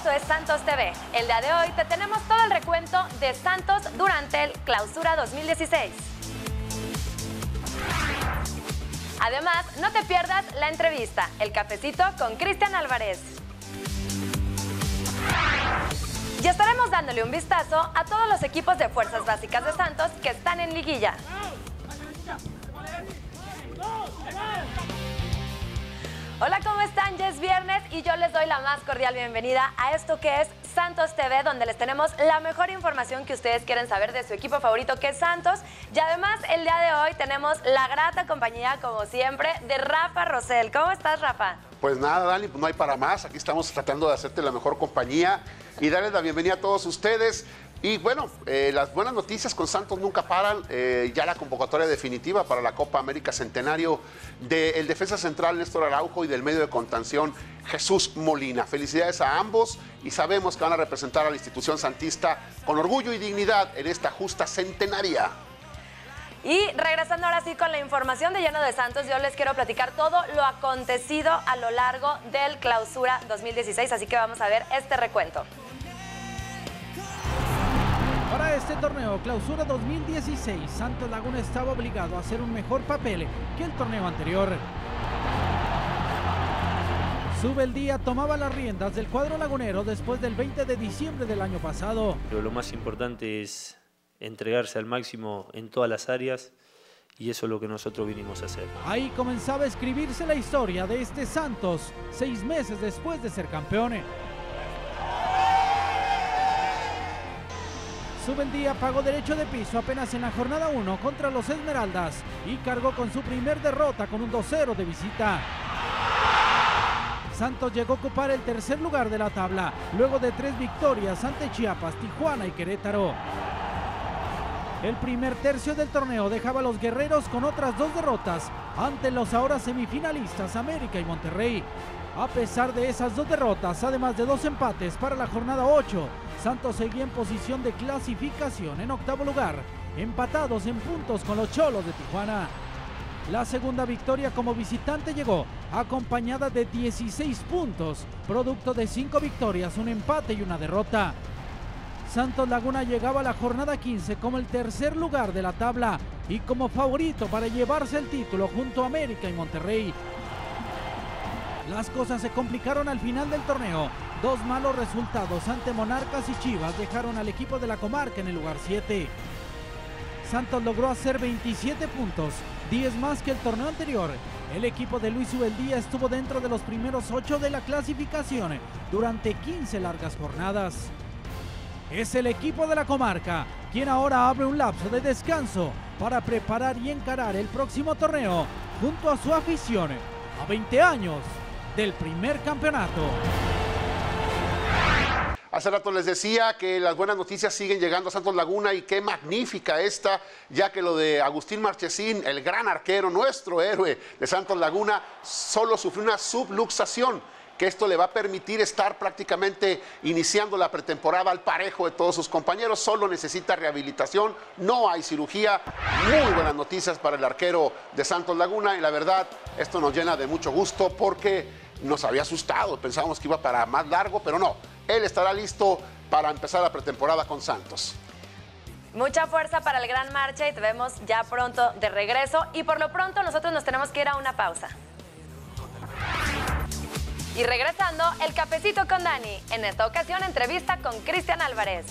esto es Santos TV. El día de hoy te tenemos todo el recuento de Santos durante el Clausura 2016. Además, no te pierdas la entrevista, el cafecito con Cristian Álvarez. Y estaremos dándole un vistazo a todos los equipos de fuerzas básicas de Santos que están en liguilla. Hola, ¿cómo están? Ya es viernes y yo les doy la más cordial bienvenida a esto que es Santos TV, donde les tenemos la mejor información que ustedes quieren saber de su equipo favorito, que es Santos. Y además, el día de hoy tenemos la grata compañía, como siempre, de Rafa Rosell. ¿Cómo estás, Rafa? Pues nada, Dani, pues no hay para más. Aquí estamos tratando de hacerte la mejor compañía y darles la bienvenida a todos ustedes. Y bueno, las buenas noticias con Santos nunca paran. Ya la convocatoria definitiva para la Copa América Centenario del defensa central Néstor Araujo y del medio de contención Jesús Molina. Felicidades a ambos y sabemos que van a representar a la institución santista con orgullo y dignidad en esta justa centenaria. Y regresando ahora sí con la información de lleno de Santos, yo les quiero platicar todo lo acontecido a lo largo del Clausura 2016, así que vamos a ver este recuento. Para este torneo Clausura 2016, Santos Laguna estaba obligado a hacer un mejor papel que el torneo anterior. Subeldía tomaba las riendas del cuadro lagunero después del 20 de diciembre del año pasado. Pero lo más importante es entregarse al máximo en todas las áreas y eso es lo que nosotros vinimos a hacer. Ahí comenzaba a escribirse la historia de este Santos, 6 meses después de ser campeones. Subeldía pagó derecho de piso apenas en la jornada 1 contra los Esmeraldas y cargó con su primer derrota con un 2-0 de visita. Santos llegó a ocupar el tercer lugar de la tabla, luego de 3 victorias ante Chiapas, Tijuana y Querétaro. El primer tercio del torneo dejaba a los guerreros con otras 2 derrotas ante los ahora semifinalistas América y Monterrey. A pesar de esas 2 derrotas, además de 2 empates para la jornada 8, Santos seguía en posición de clasificación en octavo lugar, empatados en puntos con los Cholos de Tijuana. La segunda victoria como visitante llegó acompañada de 16 puntos, producto de 5 victorias, un empate y una derrota. Santos Laguna llegaba a la jornada 15 como el tercer lugar de la tabla y como favorito para llevarse el título junto a América y Monterrey. Las cosas se complicaron al final del torneo. 2 malos resultados ante Monarcas y Chivas dejaron al equipo de la comarca en el lugar 7. Santos logró hacer 27 puntos, 10 más que el torneo anterior. El equipo de Luis Subeldía estuvo dentro de los primeros 8 de la clasificación durante 15 largas jornadas. Es el equipo de la comarca quien ahora abre un lapso de descanso para preparar y encarar el próximo torneo junto a su afición a 20 años del primer campeonato. Hace rato les decía que las buenas noticias siguen llegando a Santos Laguna y qué magnífica esta, ya que lo de Agustín Marchesín, el gran arquero, nuestro héroe de Santos Laguna, solo sufrió una subluxación, que esto le va a permitir estar prácticamente iniciando la pretemporada al parejo de todos sus compañeros. Solo necesita rehabilitación, no hay cirugía. Muy buenas noticias para el arquero de Santos Laguna y la verdad, esto nos llena de mucho gusto porque nos había asustado, pensábamos que iba para más largo, pero no. Él estará listo para empezar la pretemporada con Santos. Mucha fuerza para el Gran Marcha y te vemos ya pronto de regreso. Y por lo pronto nosotros nos tenemos que ir a una pausa. Y regresando, el cafecito con Dani. En esta ocasión, entrevista con Cristian Álvarez.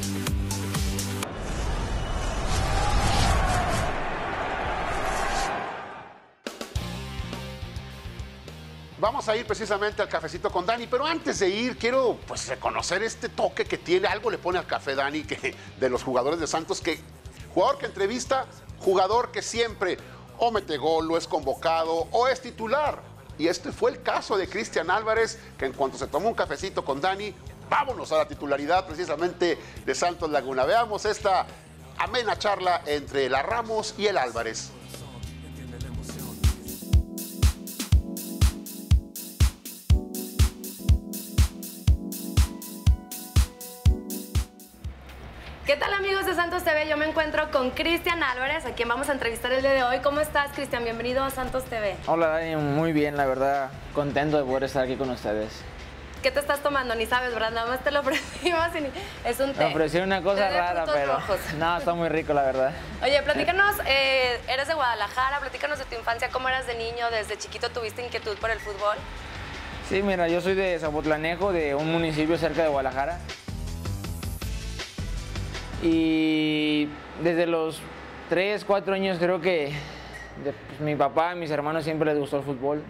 Vamos a ir precisamente al cafecito con Dani, pero antes de ir quiero pues reconocer este toque que tiene, algo le pone al café Dani, que de los jugadores de Santos, que jugador que entrevista, jugador que siempre o mete gol, o es convocado, o es titular. Y este fue el caso de Cristian Álvarez, que en cuanto se tomó un cafecito con Dani, vámonos a la titularidad precisamente de Santos Laguna. Veamos esta amena charla entre la Ramos y el Álvarez. ¿Qué tal, amigos de Santos TV? Yo me encuentro con Cristian Álvarez, a quien vamos a entrevistar el día de hoy. ¿Cómo estás, Cristian? Bienvenido a Santos TV. Hola, Dani. Muy bien, la verdad. Contento de poder estar aquí con ustedes. ¿qué te estás tomando? Ni sabes, ¿verdad? Nada más te lo ofrecimos y es un té. Me ofrecieron una cosa Té de rara, frutos pero rojos. no, está muy rico, la verdad. Oye, platícanos, eres de Guadalajara, platícanos de tu infancia, ¿cómo eras de niño? ¿Desde chiquito tuviste inquietud por el fútbol? Sí, mira, yo soy de Zapotlanejo, de un municipio cerca de Guadalajara. Y desde los 3, 4 años creo que pues, mi papá, mis hermanos siempre les gustó el fútbol.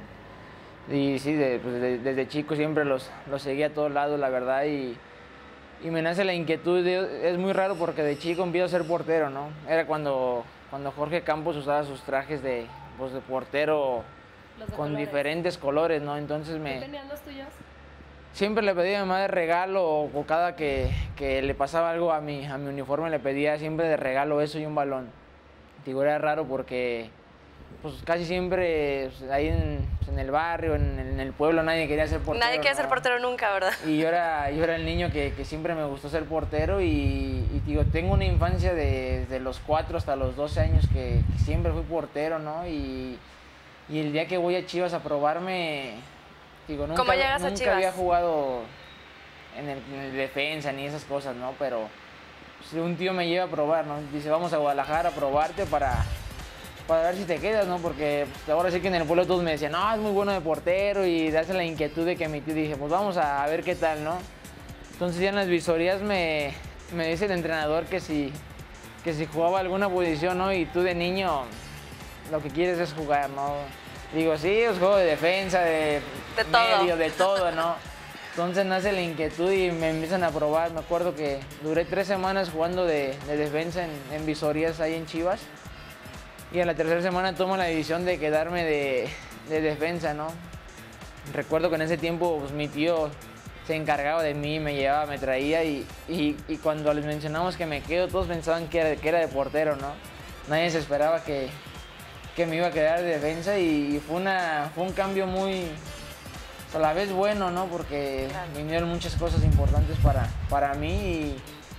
Y sí, desde chico siempre los seguía a todos lados, la verdad. Y me nace la inquietud, es muy raro porque de chico empiezo a ser portero, ¿no? Era cuando Jorge Campos usaba sus trajes de portero con colores. Diferentes colores, ¿no? Entonces ¿Qué tenían los tuyos? siempre le pedía a mi mamá de regalo o cada que le pasaba algo a mi uniforme le pedía siempre de regalo eso y un balón. Digo, era raro porque pues casi siempre ahí en el barrio, en el pueblo nadie quería ser portero. Nadie quiere ser portero nunca, ¿verdad? Y yo era el niño que siempre me gustó ser portero y digo, tengo una infancia desde los 4 hasta los 12 años que siempre fui portero, ¿no? Y el día que voy a Chivas a probarme, digo, ¿Cómo llegas a nunca Chivas? había jugado en el defensa ni esas cosas, ¿no? Pero pues, un tío me lleva a probar, ¿no? Dice, vamos a Guadalajara a probarte para ver si te quedas, ¿no? Porque pues, ahora sí que en el pueblo todos me decían, no, es muy bueno de portero y te hace la inquietud de que mi tío dije, pues vamos a ver qué tal, ¿no? Entonces ya en las visorías me dice el entrenador que si jugaba alguna posición, ¿no? Y tú de niño lo que quieres es jugar, ¿no? Digo, sí, pues juego de defensa, de medio, de todo, ¿no? Entonces nace la inquietud y me empiezan a probar. Me acuerdo que duré 3 semanas jugando de defensa en visorías ahí en Chivas. Y a la tercera semana tomo la decisión de quedarme de defensa, ¿no? Recuerdo que en ese tiempo pues, mi tío se encargaba de mí, me llevaba, me traía y cuando les mencionamos que me quedo, todos pensaban que era de portero, ¿no? Nadie se esperaba que me iba a quedar de defensa y fue un cambio muy, a la vez bueno, ¿no? Porque vinieron muchas cosas importantes para mí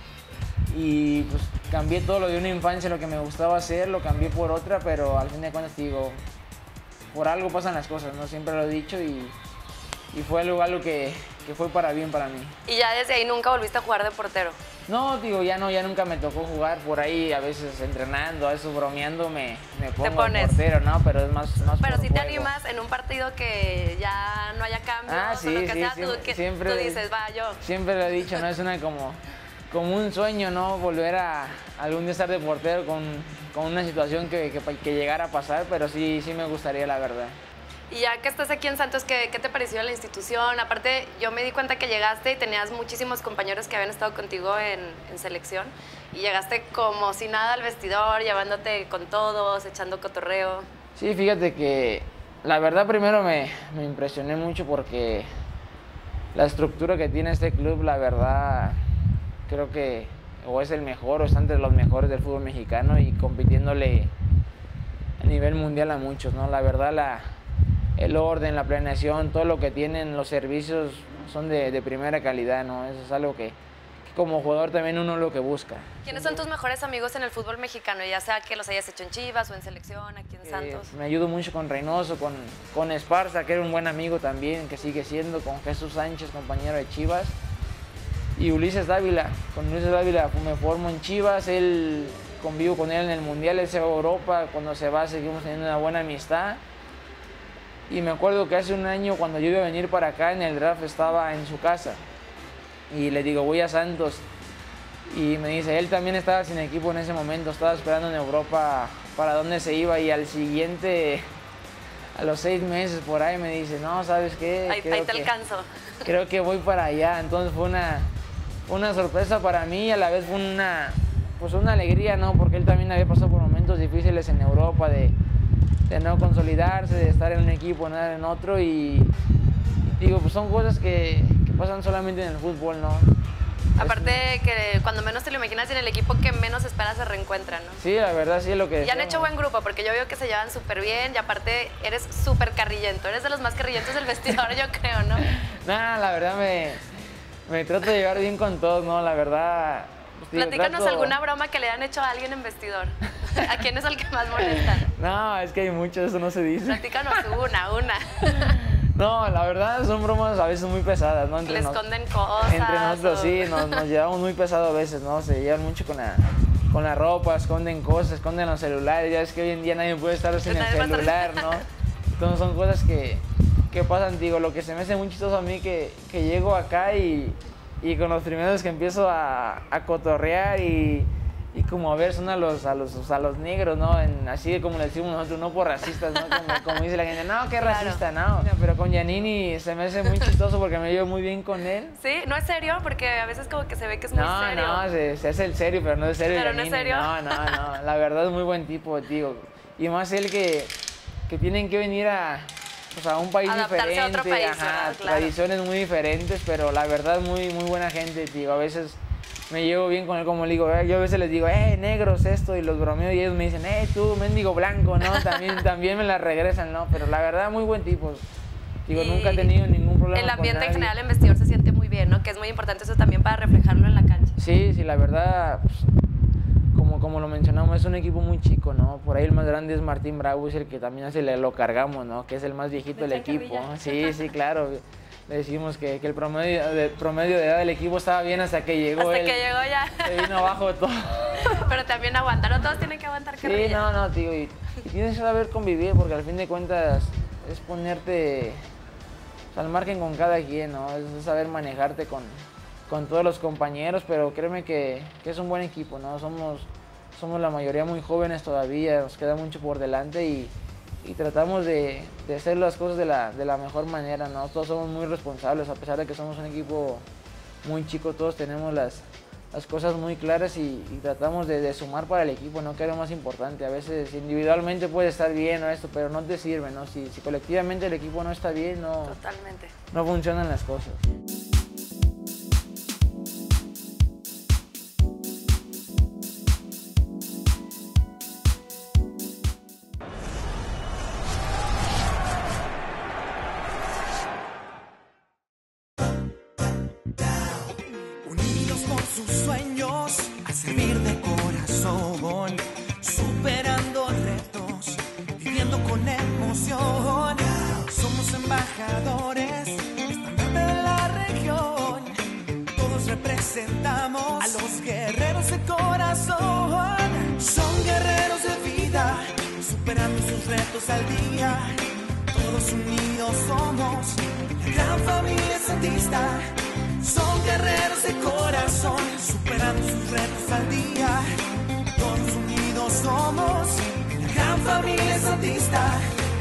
y pues cambié todo lo de una infancia, lo que me gustaba hacer, lo cambié por otra, pero al fin de cuentas digo, por algo pasan las cosas, ¿no? Siempre lo he dicho y fue algo que fue para bien para mí. ¿Y ya desde ahí nunca volviste a jugar de portero? No, digo, ya nunca me tocó jugar por ahí, a veces entrenando, a veces bromeando me pongo de portero, ¿no? Pero es más Pero si juego. te animas en un partido que ya no haya cambios sí, o lo que sea, siempre, tú dices, va, yo. Siempre lo he dicho, ¿no? Es como un sueño, ¿no? Volver a algún día estar de portero con una situación que llegara a pasar, pero sí me gustaría, la verdad. Y ya que estás aquí en Santos, ¿qué te pareció la institución? Aparte, yo me di cuenta que llegaste y tenías muchísimos compañeros que habían estado contigo en selección y llegaste como si nada al vestidor, llevándote con todos, echando cotorreo. Sí, fíjate que la verdad primero me impresioné mucho porque la estructura que tiene este club, la verdad, creo que o es el mejor o está entre los mejores del fútbol mexicano y compitiéndole a nivel mundial a muchos, ¿no? La verdad, el orden, la planeación, todo lo que tienen, los servicios son de primera calidad, ¿no? Eso es algo que como jugador también uno lo que busca. ¿Quiénes son tus mejores amigos en el fútbol mexicano? Ya sea que los hayas hecho en Chivas o en selección, aquí en Santos. Me ayudo mucho con Reynoso, con Esparza, que era un buen amigo también, que sigue siendo, con Jesús Sánchez, compañero de Chivas, y Ulises Dávila. Con Ulises Dávila me formo en Chivas, convivo con él en el Mundial, él se va a Europa, cuando se va seguimos teniendo una buena amistad. Y me acuerdo que hace un año cuando yo iba a venir para acá en el draft estaba en su casa y le digo voy a Santos y me dice, él también estaba sin equipo en ese momento, estaba esperando en Europa para dónde se iba y al siguiente, a los 6 meses por ahí me dice, no, ¿sabes qué? Ahí te alcanzo. Creo que voy para allá, entonces fue una sorpresa para mí y a la vez fue una alegría, ¿no? Porque él también había pasado por momentos difíciles en Europa de no consolidarse, de estar en un equipo, no en otro y digo, pues son cosas que pasan solamente en el fútbol, ¿no? Aparte que cuando menos te lo imaginas en el equipo que menos esperas se reencuentran, ¿no? Sí, la verdad sí es lo que Y han hecho buen grupo porque yo veo que se llevan súper bien y aparte eres súper carrillento, eres de los más carrillentos del vestidor, yo creo, ¿no? Nah, la verdad me trato de llevar bien con todos, ¿no? La verdad... Pues, Platícanos alguna broma que le han hecho a alguien en vestidor. ¿A quién es el que más molesta? No, es que hay muchos, eso no se dice. Platícanos una. No, la verdad son bromas a veces muy pesadas, ¿no? Le esconden cosas. Entre nosotros sí, nos llevamos muy pesado a veces, ¿no? Se llevan mucho con la ropa, esconden cosas, esconden los celulares. Ya es que hoy en día nadie puede estar sin el celular, ¿no? Entonces son cosas que pasan, digo, lo que se me hace muy chistoso a mí que llego acá y con los primeros que empiezo a cotorrear y como a ver son a los negros, ¿no? Así como le decimos nosotros, no por racistas, ¿no? Como dice la gente, no, qué racista, no. Pero con Giannini se me hace muy chistoso porque me llevo muy bien con él. Sí, no es serio, porque a veces como que se ve que es muy serio. No, se hace el serio, pero no es serio. ¿Pero Giannini. no es serio? No, la verdad es muy buen tipo, tío. Y más él que tienen que venir a un país adaptarse diferente, a otro país, claro. Tradiciones muy diferentes, pero la verdad muy buena gente, tío. A veces me llevo bien con él, como le digo, yo a veces les digo, negros esto, y los bromeo y ellos me dicen, tú, mendigo blanco, ¿no? También me la regresan, ¿no? Pero la verdad, muy buen tipo. Digo, nunca he tenido ningún problema. El ambiente en general en vestidor se siente muy bien, ¿no? Que es muy importante eso también para reflejarlo en la cancha. Sí, la verdad, pues, como lo mencionamos, es un equipo muy chico, ¿no? Por ahí el más grande es Martín Bravo, es el que también lo cargamos, ¿no? Que es el más viejito del equipo. Sí, claro. Le decimos que el promedio de edad del equipo estaba bien hasta que llegó él. Hasta que llegó ya. Se vino abajo todo. Pero también aguantaron, todos tienen que aguantar carrilla. Sí, no, tío. Y tienes que saber convivir porque al fin de cuentas es ponerte al margen con cada quien, ¿no? Es saber manejarte con todos los compañeros, pero créeme que es un buen equipo, ¿no? Somos la mayoría muy jóvenes todavía, nos queda mucho por delante y tratamos de hacer las cosas de la mejor manera, ¿no? Todos somos muy responsables, a pesar de que somos un equipo muy chico, todos tenemos las cosas muy claras y tratamos de sumar para el equipo, ¿no? Que es lo más importante. A veces individualmente puede estar bien o esto, pero no te sirve, ¿no? Si colectivamente el equipo no está bien, Totalmente. No funcionan las cosas. Servir de corazón, superando retos, viviendo con emoción. Somos embajadores, estandarte de la región. Todos representamos a los guerreros de corazón. Son guerreros de vida, superando sus retos al día. Todos unidos somos la gran familia santista. Son guerreros de corazón, superando sus retos al día. Todos unidos somos la gran familia santista.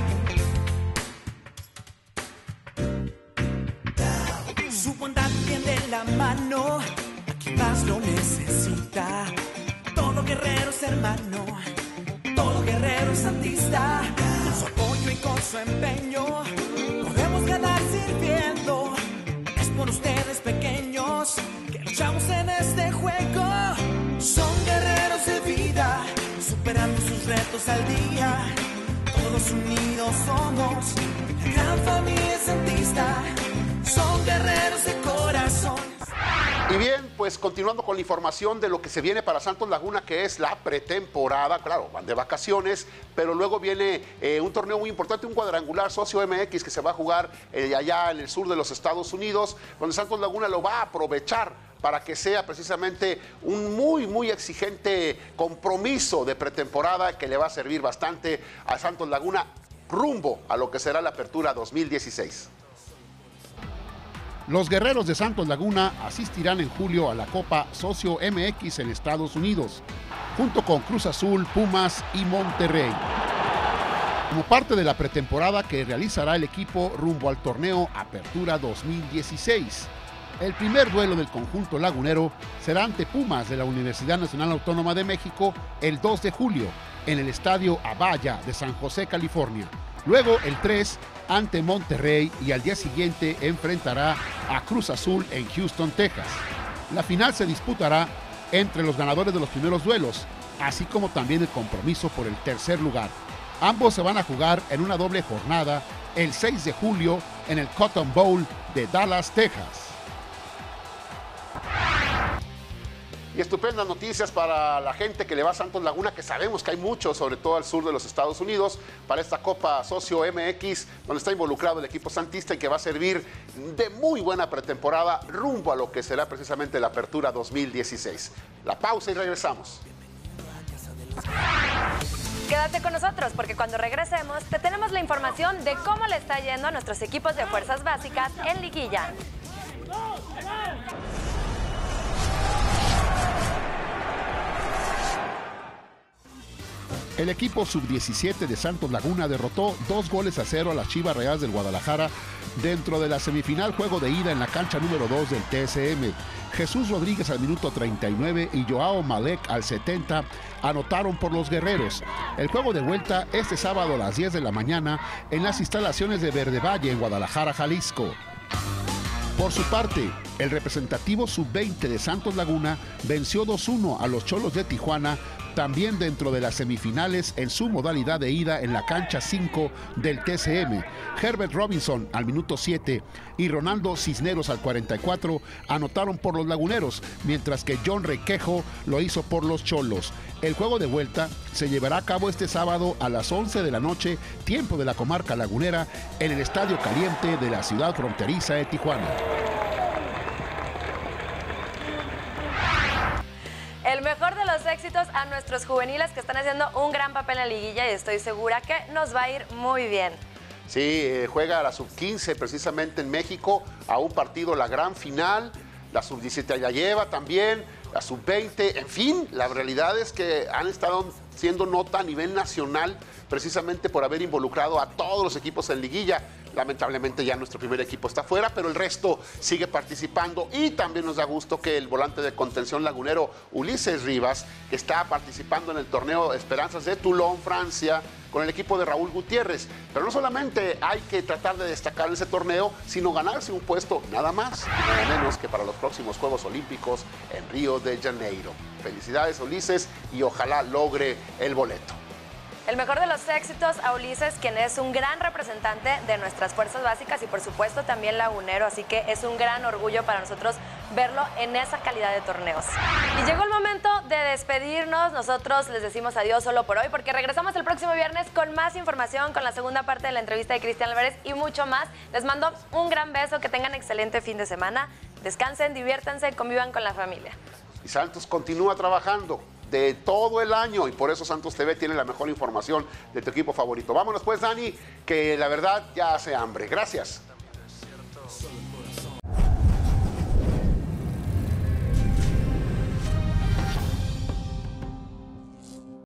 Su bondad tiende la mano a quien más lo necesita. Todo guerrero es hermano, todo guerrero es santista. Con su apoyo y con su empeño podemos ganar sirviendo. Por ustedes pequeños que luchamos en este juego. Son guerreros de vida, superando sus retos al día. Todos unidos somos la gran familia santista. Son guerreros de corazón. Y bien, pues continuando con la información de lo que se viene para Santos Laguna, que es la pretemporada. Claro, van de vacaciones, pero luego viene un torneo muy importante, un cuadrangular Socio MX que se va a jugar allá en el sur de los Estados Unidos, donde Santos Laguna lo va a aprovechar para que sea precisamente un muy exigente compromiso de pretemporada que le va a servir bastante a Santos Laguna rumbo a lo que será la apertura 2016. Los guerreros de Santos Laguna asistirán en julio a la Copa Socio MX en Estados Unidos, junto con Cruz Azul, Pumas y Monterrey. Como parte de la pretemporada que realizará el equipo rumbo al torneo Apertura 2016. El primer duelo del conjunto lagunero será ante Pumas de la Universidad Nacional Autónoma de México el 2 de julio en el Estadio Avaya de San José, California. Luego el 3 ante Monterrey y al día siguiente enfrentará a Cruz Azul en Houston, Texas. La final se disputará entre los ganadores de los primeros duelos, así como también el compromiso por el tercer lugar. Ambos se van a jugar en una doble jornada el 6 de julio en el Cotton Bowl de Dallas, Texas. Y estupendas noticias para la gente que le va a Santos Laguna, que sabemos que hay mucho, sobre todo al sur de los Estados Unidos, para esta Copa Socio MX, donde está involucrado el equipo santista y que va a servir de muy buena pretemporada rumbo a lo que será precisamente la Apertura 2016. La pausa y regresamos. Quédate con nosotros porque cuando regresemos te tenemos la información de cómo le está yendo a nuestros equipos de fuerzas básicas en liguilla. El equipo sub-17 de Santos Laguna derrotó 2-0 a las Chivas Rayadas del Guadalajara dentro de la semifinal juego de ida en la cancha número 2 del TSM. Jesús Rodríguez al minuto 39 y Joao Malek al 70 anotaron por los guerreros. El juego de vuelta este sábado a las 10 de la mañana en las instalaciones de Verde Valle en Guadalajara, Jalisco. Por su parte, el representativo sub-20 de Santos Laguna venció 2-1 a los Cholos de Tijuana, también dentro de las semifinales en su modalidad de ida en la cancha 5 del TCM. Herbert Robinson al minuto 7 y Ronaldo Cisneros al 44 anotaron por los laguneros, mientras que John Requejo lo hizo por los Cholos. El juego de vuelta se llevará a cabo este sábado a las 11 de la noche, tiempo de la comarca lagunera, en el Estadio Caliente de la ciudad fronteriza de Tijuana. El mejor de los éxitos a nuestros juveniles que están haciendo un gran papel en la liguilla y estoy segura que nos va a ir muy bien. Sí, juega la sub-15 precisamente en México a un partido, la gran final. La sub-17 ya lleva también, la sub-20. En fin, la realidad es que han estado siendo nota a nivel nacional precisamente por haber involucrado a todos los equipos en liguilla. Lamentablemente ya nuestro primer equipo está fuera, pero el resto sigue participando y también nos da gusto que el volante de contención lagunero Ulises Rivas, que está participando en el torneo Esperanzas de Toulon, Francia, con el equipo de Raúl Gutiérrez. Pero no solamente hay que tratar de destacar en ese torneo, sino ganarse un puesto nada más y nada menos que para los próximos Juegos Olímpicos en Río de Janeiro. Felicidades, Ulises, y ojalá logre el boleto. El mejor de los éxitos a Ulises, quien es un gran representante de nuestras fuerzas básicas y por supuesto también lagunero, así que es un gran orgullo para nosotros verlo en esa calidad de torneos. Y llegó el momento de despedirnos, nosotros les decimos adiós solo por hoy porque regresamos el próximo viernes con más información, con la segunda parte de la entrevista de Cristian Álvarez y mucho más. Les mando un gran beso, que tengan excelente fin de semana, descansen, diviértanse, convivan con la familia. Y Santos continúa trabajando de todo el año y por eso Santos TV tiene la mejor información de tu equipo favorito. Vámonos pues, Dani, que la verdad ya hace hambre. Gracias.